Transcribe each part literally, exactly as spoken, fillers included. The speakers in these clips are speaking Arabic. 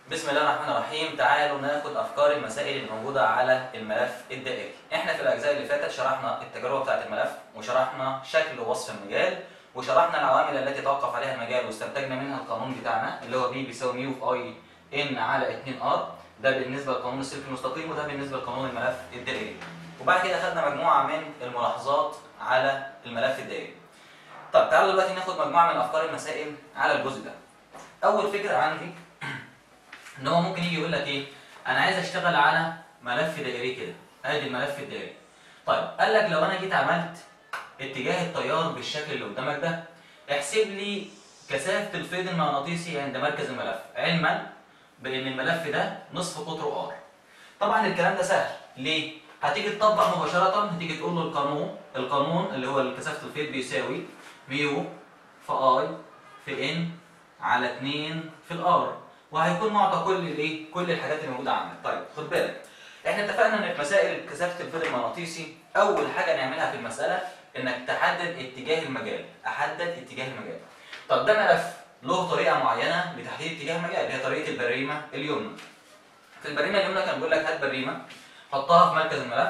بسم الله الرحمن الرحيم. تعالوا ناخد افكار المسائل اللي موجوده على الملف الدائري. احنا في الاجزاء اللي فاتت شرحنا التجربه بتاعه الملف، وشرحنا شكل ووصف المجال، وشرحنا العوامل التي توقف عليها المجال، واستنتجنا منها القانون بتاعنا اللي هو بي بيساوي ميو في اي ان على اتنين ار. ده بالنسبه لقانون السلك المستقيم، وده بالنسبه لقانون الملف الدائري. وبعد كده خدنا مجموعه من الملاحظات على الملف الدائري. طب تعالوا دلوقتي ناخد مجموعه من افكار المسائل على الجزء ده. اول فكره عندي ان هو ممكن يجي يقول لك ايه؟ انا عايز اشتغل على ملف دائري كده، ادي الملف الدائري. طيب قال لك لو انا جيت عملت اتجاه التيار بالشكل اللي قدامك ده، احسب لي كثافه الفيض المغناطيسي عند مركز الملف، علما بان الملف ده نصف قطره ار. طبعا الكلام ده سهل، ليه؟ هتيجي تطبق مباشره، هتيجي تقول له القانون، القانون اللي هو كثافه الفيض بيساوي ميو في اي في ان على اتنين في الار، وهيكون معطى كل الايه؟ كل الحاجات اللي موجوده عندك. طيب خد بالك، احنا اتفقنا ان في مسائل كثافه الفيض المغناطيسي اول حاجه نعملها في المساله انك تحدد اتجاه المجال، احدد اتجاه المجال. طب ده ملف له طريقه معينه لتحديد اتجاه المجال، اللي هي طريقه البريمه اليمنى. في البريمه اليمنى كان بيقول لك هات بريمه حطها في مركز الملف،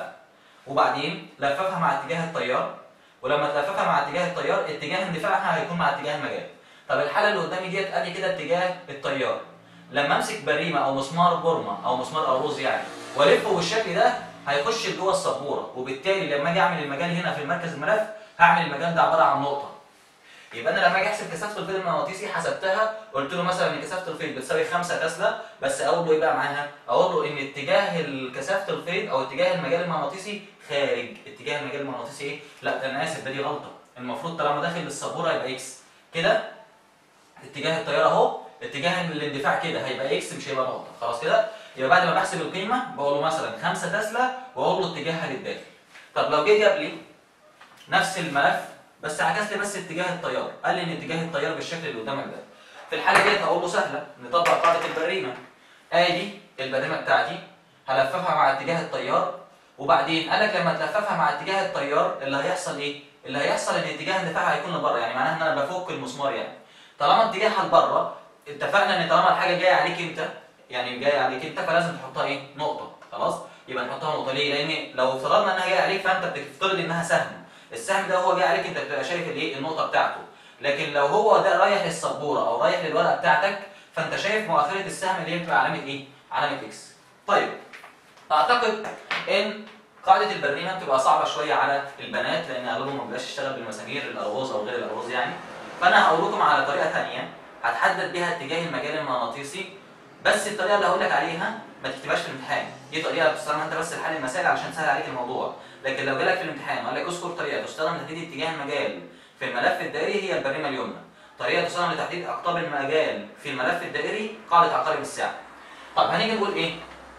وبعدين لففها مع اتجاه التيار، ولما تلففها مع اتجاه التيار اتجاه اندفاعها هيكون مع اتجاه المجال. طب الحاله اللي قدامي ديت قال لي كده اتجاه التيار، لما امسك بريمه او مسمار بورما او مسمار اروز يعني والفه بالشكل ده هيخش جوه السبوره، وبالتالي لما اجي اعمل المجال هنا في مركز الملف هعمل المجال ده عباره عن نقطه. يبقى انا لما اجي احسب كثافه الفيض المغناطيسي حسبتها، قلت له مثلا ان كثافه الفيض بتساوي خمسة تسلا، بس اقول له ايه بقى معاها؟ اقول له ان اتجاه كثافه الفيض او اتجاه المجال المغناطيسي خارج اتجاه المجال المغناطيسي ايه؟ لا انا اسف، ده دي غلطه. المفروض طالما داخل للسبوره يبقى اكس كده. اتجاه التيار اهو، اتجاه الاندفاع كده هيبقى اكس، مش هيبقى نقطه. خلاص كده؟ يبقى بعد ما بحسب القيمه بقول له مثلا خمسة تسلا واقول له اتجاهها للداخل. طب لو جه جاب لي نفس الملف بس عكس لي بس اتجاه التيار، قال لي ان اتجاه التيار بالشكل اللي قدامك ده، في الحاله ديت هقول له سهله، نطبق قاعده البريمه. ادي البريمه بتاعتي هلففها مع اتجاه التيار، وبعدين قال لك لما تلففها مع اتجاه التيار اللي هيحصل ايه؟ اللي هيحصل ان اتجاه اندفاعها هيكون لبره، يعني معناها ان انا بفك المسمار يعني. طالما اتجاهها لبره، اتفقنا ان طالما الحاجه جايه عليك انت، يعني جايه عليك انت، فلازم تحطها ايه؟ نقطه. خلاص؟ يبقى نحطها نقطه. ليه؟ لان لو افترضنا انها جايه عليك فانت بتفترض انها سهم. السهم ده هو جاي عليك انت بتبقى شايف الايه؟ النقطه بتاعته. لكن لو هو ده رايح للسبوره او رايح للورقه بتاعتك، فانت شايف مؤخره السهم اللي هي بتبقى علامه ايه؟ علامه اكس. طيب اعتقد ان قاعده البريمه بتبقى صعبه شويه على البنات، لان اغلبهم ما بيبقاش يشتغل بالمسامير الارجوز او غير الارجوز يعني. فانا هقول لكم على طريقه ثانيه هتحدد بيها اتجاه المجال المغناطيسي، بس الطريقه اللي هقول لك عليها ما تكتبهاش في الامتحان. دي طريقه بتستخدم انت بس لحل المسائل علشان تسهل عليك الموضوع، لكن لو جالك في الامتحان وقال لك اذكر طريقه تستخدم لتحديد اتجاه المجال في الملف الدائري هي البريمه اليمنى. طريقه تستخدم لتحديد اقطاب المجال في الملف الدائري قاعده عقارب الساعه. طب هنيجي نقول ايه؟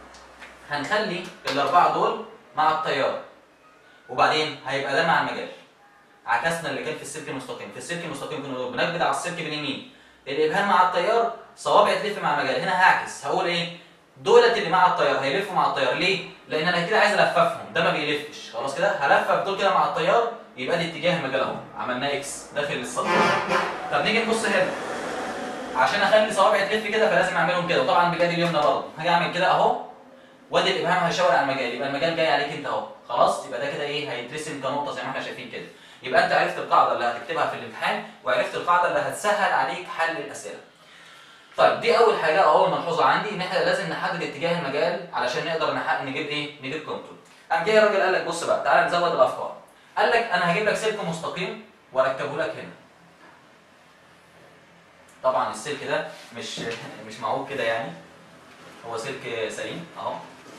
هنخلي الاربعه دول مع التيار، وبعدين هيبقى ده مع المجال. عكسنا اللي كان في السلك المستقيم، في السلك المستقيم كنا بنكبد على السلك باليمين، الابهام مع التيار، صوابع تلف مع المجال. هنا هعكس، هقول ايه؟ دولت اللي مع التيار هيلفوا مع التيار. ليه؟ لان انا كده عايز الففهم، ده ما بيلفش. خلاص كده؟ هلفف دول كده مع التيار، يبقى دي اتجاه المجال اهو، عملناه اكس داخل السبوره. طب نيجي نبص هنا، عشان اخلي صوابعي تلف كده فلازم اعملهم كده، وطبعا باليد اليمنى برضه هاجي اعمل كده اهو، وادي الابهام هيشاور على المجال، يبقى المجال جاي عليك انت اهو. خلاص؟ يبقى ده كده ايه؟ هيترسم كنقطه زي ما احنا شايفين كده. يبقى انت عرفت القاعده اللي هتكتبها في الامتحان، وعرفت القاعده اللي هتسهل عليك حل الاسئله. طيب دي اول حاجه او اول ملحوظه عندي، ان احنا لازم نحدد اتجاه المجال علشان نقدر نحقق نجيب ايه؟ نجيب كنترول. قام جاي الراجل قال لك بص بقى، تعالى نزود الافكار. قال لك انا هجيب لك سلك مستقيم واركبه لك هنا. طبعا السلك ده مش مش معوج كده يعني، هو سلك سليم اهو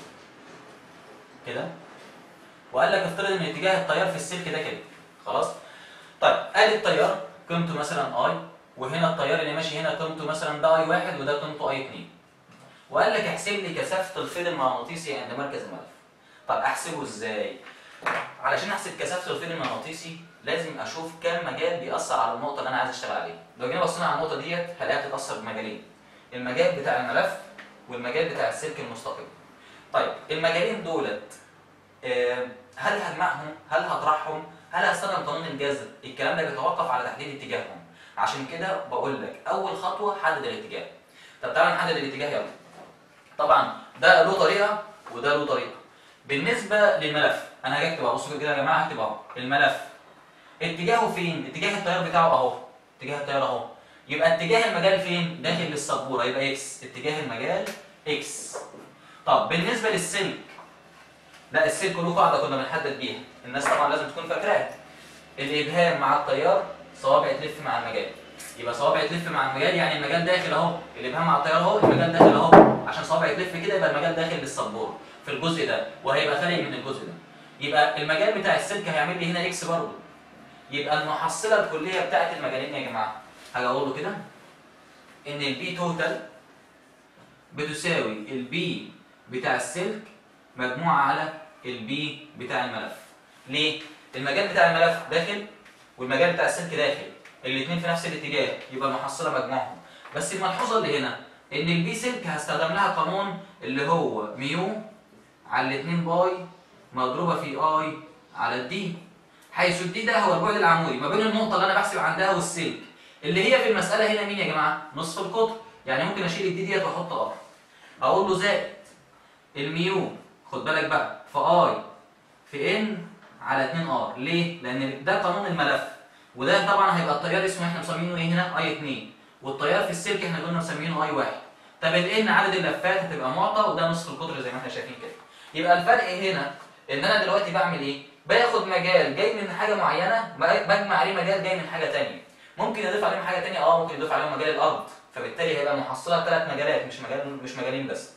كده. وقال لك افترض ان اتجاه التيار في السلك ده كده. خلاص؟ طيب ادي التيار قيمته مثلا اي، وهنا التيار اللي ماشي هنا قيمته مثلا ده اي واحد وده قيمته اي اتنين. وقال لك احسب لي كثافه الفيض المغناطيسي عند مركز الملف. طب احسبه ازاي؟ علشان احسب كثافه الفيض المغناطيسي لازم اشوف كام مجال بيأثر على النقطه اللي انا عايز اشتغل عليها. لو جينا بصينا على النقطه ديت هلاقيها بتتأثر بمجالين، المجال بتاع الملف والمجال بتاع السلك المستقيم. طيب المجالين دولت هل هجمعهم؟ هل هطرحهم؟ هل هستخدم قانون الجذر؟ الكلام ده بيتوقف على تحديد اتجاههم. عشان كده بقول لك اول خطوه حدد الاتجاه. طب تعالى نحدد الاتجاه يلا. طبعا ده له طريقه وده له طريقه. بالنسبه للملف انا هاجي اكتب، بصوا كده يا جماعه، هكتب اهو الملف اتجاهه فين؟ اتجاه التيار بتاعه اهو، اتجاه التيار اهو. يبقى اتجاه المجال فين؟ داخل للسبوره، يبقى اكس، اتجاه المجال اكس. طب بالنسبه للسلك، لا السلك له قاعده كنا بنحدد بيها، الناس طبعا لازم تكون فاكراها. الابهام مع التيار صوابع تلف مع المجال. يبقى صوابع تلف مع المجال يعني المجال داخل اهو، الابهام مع التيار اهو، المجال داخل اهو، عشان صوابع تلف كده يبقى المجال داخل للسبوره في الجزء ده، وهيبقى خارج من الجزء ده. يبقى المجال بتاع السلك هيعمل لي هنا اكس برضه. يبقى المحصله الكليه بتاعت المجالين يا جماعه، هاجي اقول له كده ان البي توتال بتساوي البي بتاع السلك مجموعه على البي بتاع الملف. ليه؟ المجال بتاع الملف داخل والمجال بتاع السلك داخل، الاثنين في نفس الاتجاه، يبقى المحصله مجموعهم. بس الملحوظه اللي هنا ان البي سلك هستخدم لها قانون اللي هو ميو على الاثنين باي مضروبه في اي على الدي، حيث الدي ده هو البعد العمودي ما بين النقطه اللي انا بحسب عندها والسلك، اللي هي في المساله هنا مين يا جماعه؟ نصف القطر. يعني ممكن اشيل الدي ديت واحط ار، اقول له زائد الميو، خد بالك بقى، في اي في ان على اتنين ار. ليه؟ لان ده قانون الملف، وده طبعا هيبقى التيار اسمه احنا مسمينه ايه هنا؟ اي اتنين، والتيار في السلك احنا قلنا مسمينه اي واحد. طب الان عدد اللفات هتبقى معطى، وده نصف القطر زي ما احنا شايفين كده. يبقى الفرق هنا ان انا دلوقتي بعمل ايه؟ باخد مجال جاي من حاجه معينه بجمع عليه مجال جاي من حاجه ثانيه. ممكن يضيف عليهم حاجه ثانيه، اه ممكن يضيف عليهم مجال الارض، فبالتالي هيبقى محصله ثلاث مجالات مش مجال مش مجالين بس.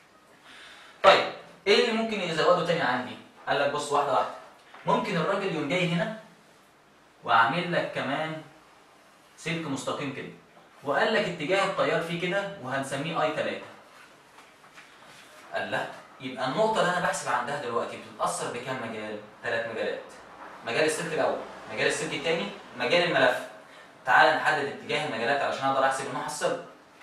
طيب ايه اللي ممكن يزوده ثاني عندي؟ قال لك بص واحده واحده. ممكن الراجل يقوم جاي هنا واعمل لك كمان سلك مستقيم كده، وقال لك اتجاه التيار فيه كده وهنسميه اي ثلاثة. قال لا، يبقى النقطة اللي أنا بحسب عندها دلوقتي بتتأثر بكام مجال؟ ثلاث مجالات. مجال السلك الأول، مجال السلك الثاني، مجال الملف. تعال نحدد اتجاه المجالات علشان أقدر أحسب المحصلة.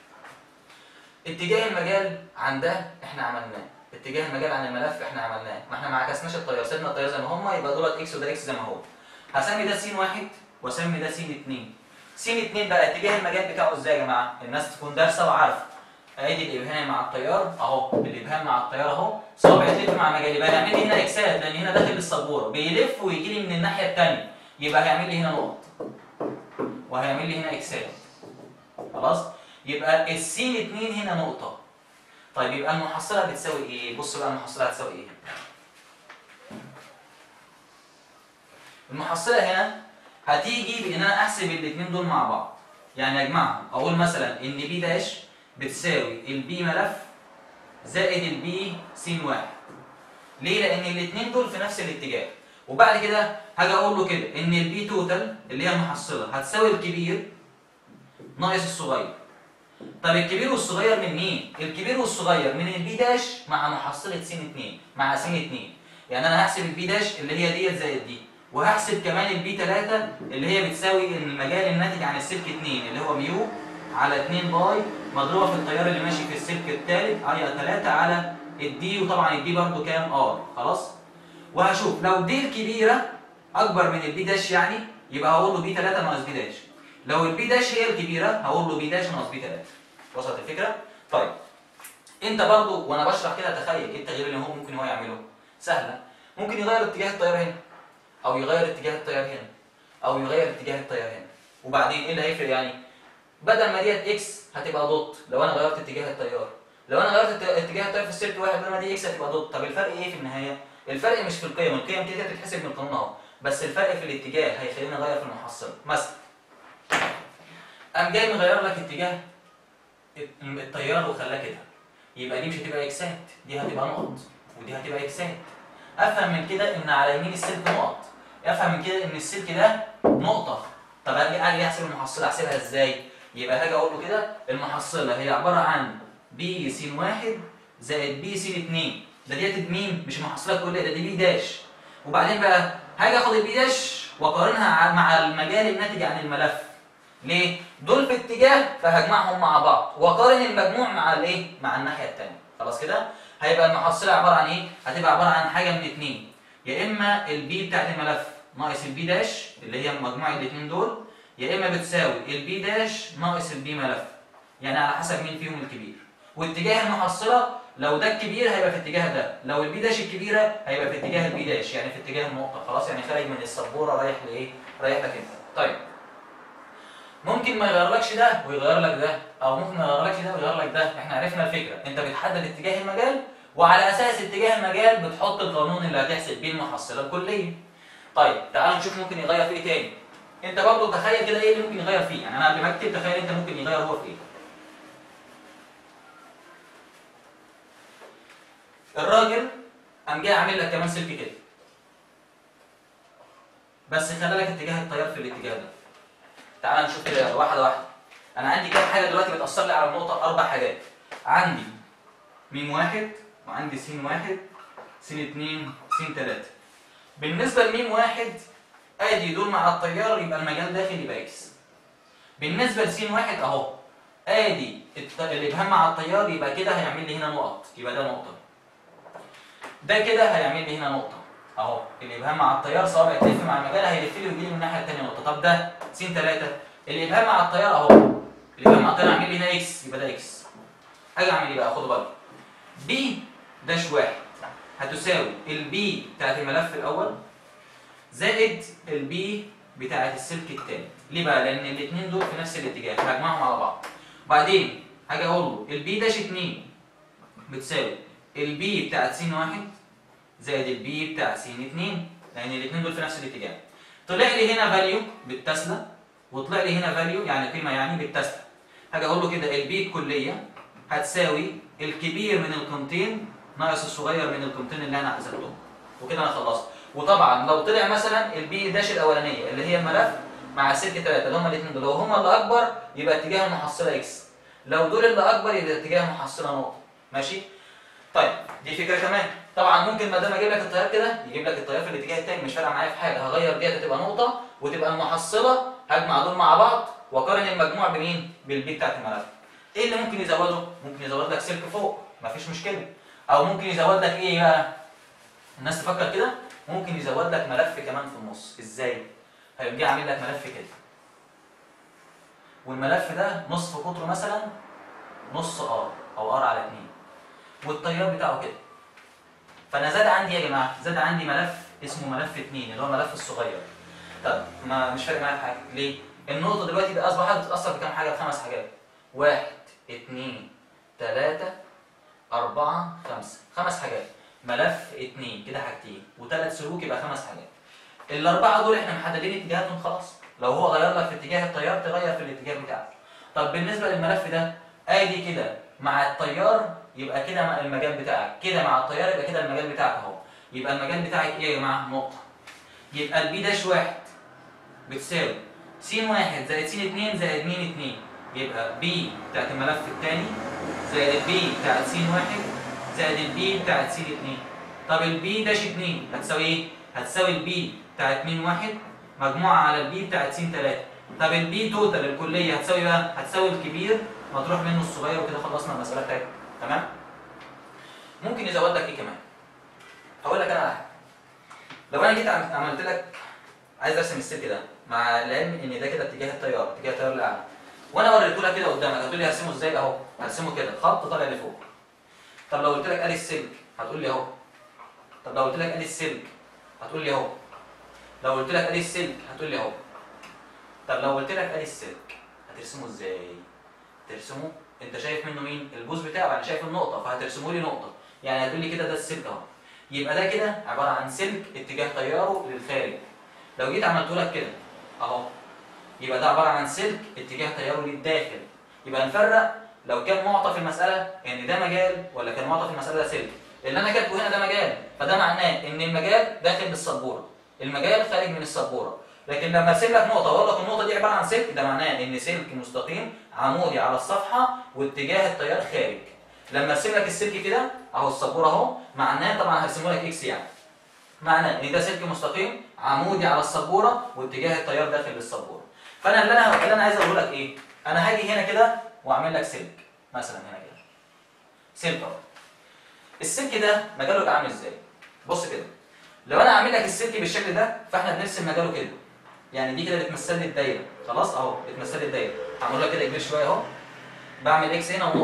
اتجاه المجال عن ده إحنا عملناه، اتجاه المجال عن الملف إحنا عملناه، ما إحنا ما عكسناش التيار، سيبنا التيار زي ما هما، يبقى دولت إكس وده إكس زي ما هو. هسمي ده س واحد وأسمي ده س اتنين. س اتنين بقى اتجاه المجال بتاعه إزاي يا جماعة؟ الناس تكون دارسة وعارفة. ادي الابهام مع التيار اهو، الابهام مع التيار اهو، صوابع يلف مع مجال، يبقى هيعمل لي هنا اكسات لان هنا داخل السبوره، بيلف ويجي لي من الناحيه الثانيه، يبقى هيعمل لي هنا نقط وهيعمل لي هنا اكسات. خلاص؟ يبقى الس اتنين هنا نقطه. طيب يبقى المحصله بتساوي ايه؟ بص بقى المحصله هتساوي ايه؟ المحصله هنا هتيجي بان انا احسب الاثنين دول مع بعض، يعني اجمعهم، اقول مثلا ان بي داش بتساوي البي ملف زائد البي س واحد. ليه؟ لأن الاثنين دول في نفس الاتجاه. وبعد كده هاجي أقول له كده إن البي توتال اللي هي المحصلة هتساوي الكبير ناقص الصغير. طب الكبير والصغير من مين؟ الكبير والصغير من البي داش مع محصلة س اتنين مع س اتنين. يعني أنا هحسب البي داش اللي هي ديت زائد دي، وهحسب كمان البي ثلاثة اللي هي بتساوي المجال الناتج عن السلك اتنين اللي هو ميو على اتنين باي مضروبه في التيار اللي ماشي في السلك الثالث اي ثلاثة على الدي، وطبعا الدي برضه كام؟ ار. خلاص؟ وهشوف لو دي الكبيره اكبر من البي داش يعني يبقى هقول له بي ثلاثة ناقص بي داش. لو البي داش هي الكبيره هقول له بي داش ناقص بي ثلاثة. وصلت الفكره؟ طيب انت برضه وانا بشرح كده تخيل ايه التغيير اللي هو ممكن هو يعمله؟ سهله. ممكن يغير اتجاه التيار هنا، او يغير اتجاه التيار هنا، او يغير اتجاه التيار هنا. وبعدين ايه اللي هيفرق يعني؟ بدل ما ديت اكس هتبقى دوت لو انا غيرت اتجاه التيار، لو انا غيرت اتجاه التيار في السلك واحد بدل ما دي اكس هتبقى دوت. طب الفرق ايه في النهايه؟ الفرق مش في القيم، القيم كده بتتحسب من القانون اهو، بس الفرق في الاتجاه هيخليني اغير في المحصله. مثلا قام جاي مغير لك اتجاه التيار وخلاه كده، يبقى دي مش هتبقى اكسات، دي هتبقى نقط، ودي هتبقى اكسات. افهم من كده ان على يمين السلك نقط، افهم من كده ان السلك ده نقطه. طب اجي احسب المحصله احسبها ازاي؟ يبقى هاجي اقول له كده المحصله هي عباره عن بي س واحد زائد بي س اتنين. ده ديت مين؟ مش المحصله الكليه، ده دي بي داش. وبعدين بقى هاجي اخد البي داش واقارنها مع المجال الناتج عن الملف. ليه؟ دول في اتجاه فهجمعهم مع بعض واقارن المجموع مع الايه؟ مع الناحيه الثانيه. خلاص كده؟ هيبقى المحصله عباره عن ايه؟ هتبقى عباره عن حاجه من اتنين، يا اما البي بتاعت الملف ناقص البي داش اللي هي مجموع الاثنين دول، يا اما بتساوي البي داش ناقص البي ملف، يعني على حسب مين فيهم الكبير. واتجاه المحصله لو ده الكبير هيبقى في اتجاه ده، لو البي داش الكبيره هيبقى في اتجاه البي داش، يعني في اتجاه النقطه. خلاص، يعني خارج من السبوره رايح لايه؟ رايح لك انت. طيب ممكن ما يغيرلكش ده ويغير لك ده، او ممكن ما يغيرلكش ده ويغير لك ده. احنا عرفنا الفكره، انت بتحدد اتجاه المجال وعلى اساس اتجاه المجال بتحط القانون اللي هتحسب بيه المحصله الكليه. طيب تعالوا نشوف ممكن يغير في ايه تاني. انت برضه تخيل كده ايه اللي ممكن يغير فيه، يعني انا قبل ما اكتب تخيل انت ممكن يغير هو في ايه. الراجل قام جاي عامل لك كمان سلك كده، بس خلى لك اتجاه التيار في الاتجاه ده. تعال نشوف كده واحده واحده. انا عندي كام حاجه دلوقتي بتاثر لي على النقطه؟ اربع حاجات. عندي م واحد، وعندي س واحد، س اتنين، س تلاته. بالنسبه لم واحد ادي دول مع التيار يبقى المجال داخل يبقى اكس. بالنسبه لس واحد اهو ادي الابهام مع التيار يبقى كده هيعمل لي هنا نقط، يبقى ده نقطه. ده كده هيعمل لي هنا نقطه اهو، الابهام مع التيار صوابع تلف مع المجال هيلف لي ويجي لي من الناحيه الثانيه نقطه. طب ده س تلاته الابهام مع التيار اهو، الابهام مع التيار هيعمل لي هنا اكس، يبقى ده اكس. اجي اعمل ايه بقى؟ خدوا بالكم. بي داش واحد هتساوي البي بتاعت الملف الاول زائد البي بتاعت السلك الثاني. ليه بقى؟ لان الاثنين دول في نفس الاتجاه فهجمعهم على بعض. بعدين هاجي اقول له البي داش اتنين بتساوي البي بتاعت س واحد زائد البي بتاعت س اتنين، لان الاثنين دول في نفس الاتجاه. طلع لي هنا فاليو بالتسلا وطلع لي هنا فاليو يعني قيمه يعني بالتسلا. هاجي اقول له كده البي الكليه هتساوي الكبير من القيمتين ناقص الصغير من القيمتين اللي انا حسبتهم، وكده انا خلصت. وطبعا لو طلع مثلا البي داش الاولانيه اللي هي الملف مع سلك ثلاثه اللي هم الاثنين دول، لو هم اللي اكبر يبقى اتجاه المحصله اكس، لو دول اللي اكبر يبقى اتجاه المحصله نقطه. ماشي؟ طيب دي فكره كمان. طبعا ممكن ما دام اجيب لك التيار كده يجيب لك التيار في الاتجاه الثاني، مش فارقه معايا في حاجه، هغير ديت هتبقى نقطه وتبقى المحصله هجمع دول مع بعض واقارن المجموع بمين؟ بالبي بتاعت الملف. ايه اللي ممكن يزوده؟ ممكن يزود لك سلك فوق، مفيش مشكله. او ممكن يزود لك ايه بقى؟ الناس تفكر كده، ممكن يزود لك ملف كمان في النص. ازاي؟ هيجي عامل لك ملف كده، والملف ده نصف قطره مثلا نص ار او ار على اتنين، والتيار بتاعه كده. فانا زاد عندي يا جماعه، زاد عندي ملف اسمه ملف اتنين اللي هو الملف الصغير. طب ما مش فارق معايا في حاجه، ليه؟ النقطه دلوقتي بقى اصبحت بتتاثر بكام حاجه؟ بخمس حاجات. واحد، اتنين، تلاته، اربعه، خمسه، خمس حاجات. ملف اتنين كده حاجتين، وثلاث سلوك يبقى خمس حاجات. الاربعه دول احنا محددين اتجاهاتهم خلاص، لو هو غير لك في اتجاه التيار تغير في الاتجاه بتاعك. طب بالنسبه للملف ده ادي كده مع التيار يبقى كده مع المجال بتاعك، كده مع التيار يبقى كده المجال بتاعك اهو. يبقى المجال بتاعك ايه يا جماعه؟ نقطه. يبقى البي داش واحد بتساوي س واحد زائد س اتنين زائد م اتنين، يبقى بي بتاعت الملف الثاني زائد البي بتاعت س واحد زائد البي بتاعت س اتنين. طب البي داش اتنين هتساوي ايه؟ هتساوي البي بتاعت م واحد مجموعه على البي بتاعت س تلاته. طب البي توتال الكليه هتساوي بقى؟ هتساوي الكبير مطروح منه الصغير، وكده خلصنا المساله بتاعتنا. تمام؟ ممكن يزود لك ايه كمان؟ هقول لك انا على حاجه. لو انا جيت عملت لك عايز ارسم السلك ده مع العلم ان ده كده اتجاه التيار، اتجاه التيار الاعلى، وانا وريته لك كده قدامك هتقول لي هرسمه ازاي؟ اهو هرسمه كده خط طالع لفوق. طب لو قلت لك ادي السلك هتقول لي اهو. طب لو قلت لك ادي السلك هتقول لي اهو. لو قلت لك ادي السلك هتقول لي اهو. طب لو قلت لك ادي السلك هترسمه ازاي؟ ترسمه انت شايف منه مين؟ البوز بتاعه، انا شايف النقطه فهترسمه لي نقطه، يعني هتقول لي كده ده السلك اهو. يبقى ده كده عباره عن سلك اتجاه تياره للخارج. لو جيت عملته لك كده اهو يبقى ده عباره عن سلك اتجاه تياره للداخل. يبقى نفرق لو كان معطى في المساله ان ده مجال ولا كان معطى في المساله ده سلك. اللي انا كاتبه هنا ده مجال، فده معناه ان المجال داخل بالسبوره، المجال خارج من السبوره. لكن لما ارسم لك نقطه واقول لك النقطه دي عباره عن سلك، ده معناه ان سلك مستقيم عمودي على الصفحه واتجاه التيار خارج. لما ارسم لك السلك كده اهو السبوره اهو، معناه طبعا هرسمه لك اكس، يعني معناه ان ده سلك مستقيم عمودي على السبوره واتجاه التيار داخل للسبوره. فانا اللي انا اللي انا عايز اقول لك ايه؟ انا هاجي هنا كده واعمل لك سلك مثلا هنا كده سلك اهو. السلك ده مجاله يبقى عامل ازاي؟ بص كده، لو انا اعمل لك السلك بالشكل ده فاحنا بنرسم مجاله كده، يعني دي كده بتمثل لي الدايره، خلاص اهو بتمثل لي الدايره. هعمل لك كده كبير شويه اهو، بعمل اكس هنا ونقطه،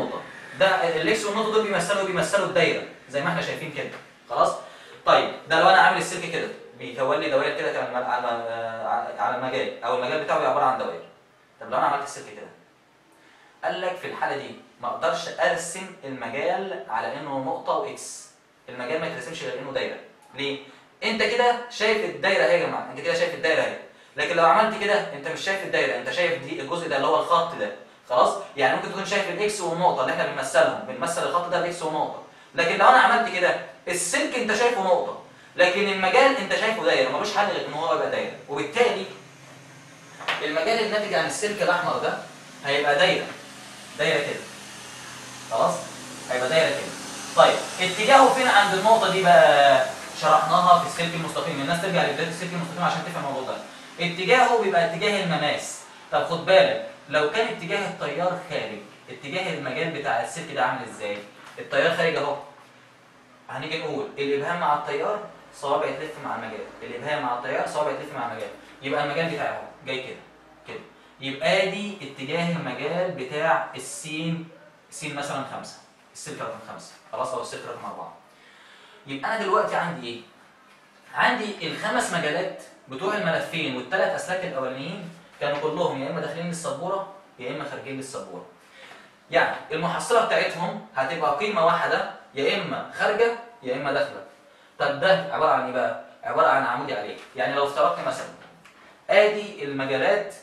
ده الاكس والنقطه دول بيمثلوا بيمثلوا الدايره زي ما احنا شايفين كده. خلاص؟ طيب ده لو انا عامل السلك كده بيكون لي دوائر كده كمان على على المجال، او المجال بتاعه عباره عن دوائر. طب لو انا عملت السلك كده، قال لك في الحاله دي ما اقدرش ارسم المجال على انه نقطه واكس. المجال ما يترسمش غير انه دايره. ليه؟ انت كده شايف الدايره اهي يا جماعه، انت كده شايف الدايره اهي. لكن لو عملت كده انت مش شايف الدايره، انت شايف دي الجزء ده اللي هو الخط ده. خلاص؟ يعني ممكن تكون شايف الاكس والنقطه اللي احنا بنمثلهم، بنمثل الخط ده باكس ونقطه. لكن لو انا عملت كده السلك انت شايفه نقطه، لكن المجال انت شايفه دايره، ملوش حل غير ان هو يبقى دايره. وبالتالي المجال الناتج عن السلك الاحمر ده هيبقى دايره. دايره كده. خلاص؟ هيبقى دايره كده. طيب اتجاهه فين عند النقطه دي بقى؟ شرحناها في السلك المستقيم، الناس ترجع لبدايه السلك المستقيم عشان تفهم الموضوع ده. اتجاهه بيبقى اتجاه المماس. طب خد بالك لو كان اتجاه التيار خارج، اتجاه المجال بتاع السلك ده عامل ازاي؟ التيار خارج اهو. هنيجي نقول الابهام مع التيار صوابع تلف مع المجال، الابهام مع التيار صوابع تلف مع المجال. يبقى المجال بتاعي اهو جاي كده كده. يبقى دي اتجاه المجال بتاع السين، سين مثلا خمسة، السلك رقم خمسة، خلاص، او السلك رقم أربعة. يبقى انا دلوقتي عندي ايه؟ عندي الخمس مجالات بتوع الملفين والثلاث اسلاك الاولانيين كانوا كلهم يا اما داخلين للسبوره يا اما خارجين للسبوره. يعني المحصله بتاعتهم هتبقى قيمه واحده، يا اما خارجه يا اما داخله. طب ده عباره عن ايه بقى؟ عباره عن عمودي عليه. يعني لو افترضت مثلا ادي المجالات،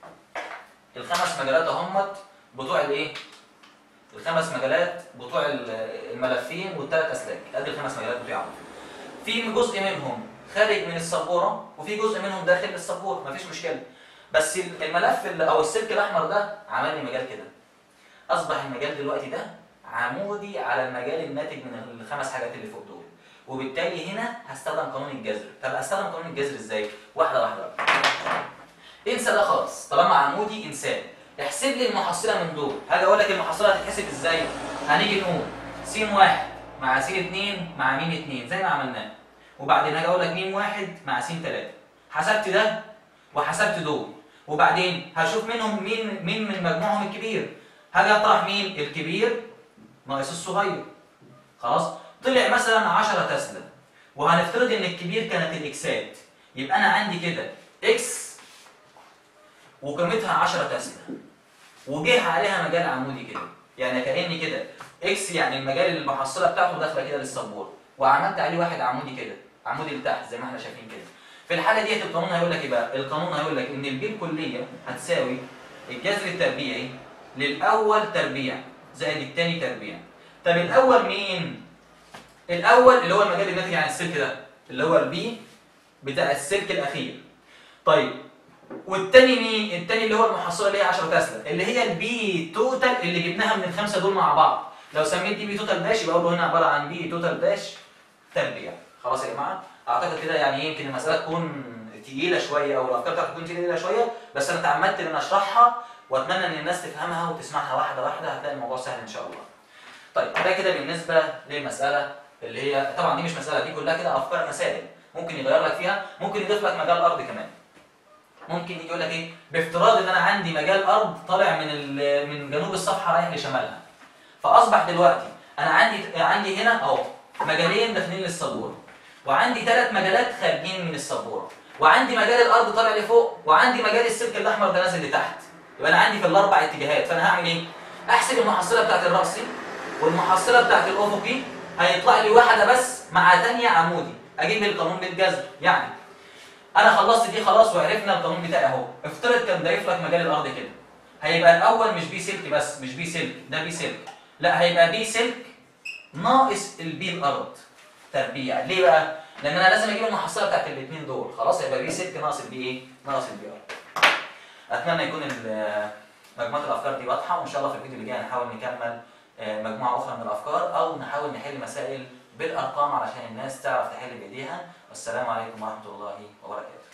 الخمس مجالات اهمت بتوع الايه؟ الخمس مجالات بتوع الملفين والثلاث اسلاك، ادي الخمس مجالات بتوعهم. في جزء منهم خارج من السبوره وفي جزء منهم داخل السبوره، مفيش مشكله. بس الملف او السلك الاحمر ده عمل لي مجال كده. اصبح المجال دلوقتي ده عمودي على المجال الناتج من الخمس حاجات اللي فوق دول، وبالتالي هنا هستخدم قانون الجذر. طب استخدم قانون الجذر ازاي؟ واحده واحده. انسى ده خالص، طالما عمودي انساه. احسب لي المحصله من دول. هاجي اقول لك المحصله هتتحسب ازاي؟ هنيجي نقول س واحد مع س اتنين مع م اتنين زي ما عملناه، وبعدين هاجي اقول لك م واحد مع س تلاتة. حسبت ده وحسبت دول، وبعدين هشوف منهم مين مين من مجموعهم الكبير. هاجي اطرح مين؟ الكبير ناقص الصغير. خلاص؟ طلع مثلا عشرة تسلا، وهنفترض ان الكبير كانت الاكسات. يبقى انا عندي كده اكس وقيمتها عشرة تسلا، وجه عليها مجال عمودي كده. يعني كاني كده اكس يعني المجال اللي المحصله بتاعته داخله كده للسبوره، وعملت عليه واحد عمودي كده، عمودي لتحت زي ما احنا شايفين كده. في الحاله ديت القانون هيقول لك ايه بقى؟ القانون هيقول لك ان البي الكليه هتساوي الجذر التربيعي للاول تربيع زائد الثاني تربيع. طب الاول مين؟ الاول اللي هو المجال الناتج عن السلك ده، اللي هو البي بتاع السلك الاخير. طيب والتاني مين؟ التاني اللي هو المحصله اللي هي عشرة تسلا، اللي هي البي توتال اللي جبناها من الخمسه دول مع بعض. لو سميت دي بي توتال داش يبقى اقول له هنا عباره عن بي توتال داش تربيع. خلاص يا جماعه؟ اعتقد كده يعني يمكن المساله تكون تقيله شويه او الافكار بتاعتك تكون تقيله شويه، بس انا تعمدت ان انا اشرحها واتمنى ان الناس تفهمها وتسمعها واحده واحده، هتلاقي الموضوع سهل ان شاء الله. طيب ده كده بالنسبه للمساله اللي هي طبعا دي مش مساله، دي كلها كده افكار مسائل ممكن يغير لك فيها، ممكن يضيف لك مجال ارض كمان. ممكن يجي يقول لك ايه؟ بافتراض ان انا عندي مجال ارض طالع من من جنوب الصفحه رايح لشمالها. فاصبح دلوقتي انا عندي عندي هنا اهو مجالين داخلين للسبوره، وعندي ثلاث مجالات خارجين من السبوره، وعندي مجال الارض طالع لفوق، وعندي مجال السلك الاحمر ده نازل لتحت. يبقى انا عندي في الاربع اتجاهات. فانا هعمل ايه؟ احسب المحصله بتاعت الراسي والمحصله بتاعت الافقي، هيطلع لي واحده بس مع ثانيه عمودي. اجيب القانون بالجذر. يعني انا خلصت دي خلاص وعرفنا القانون بتاعي اهو. افترض كان ضايف لك مجال الارض كده، هيبقى الاول مش بي سلك بس، مش بي سلك ده بي سلك، لا هيبقى بي سلك ناقص البي الارض تربيع. ليه بقى؟ لان انا لازم اجيب المحصله بتاعت الاثنين دول. خلاص هيبقى بي سلك ناقص البي ايه؟ ناقص البي ارض. اتمنى يكون مجموعه الافكار دي واضحه، وان شاء الله في الفيديو اللي جاي هنحاول نكمل مجموعه اخرى من الافكار، او نحاول نحل مسائل بالارقام علشان الناس تعرف تحل بايديها. والسلام عليكم ورحمه الله وبركاته.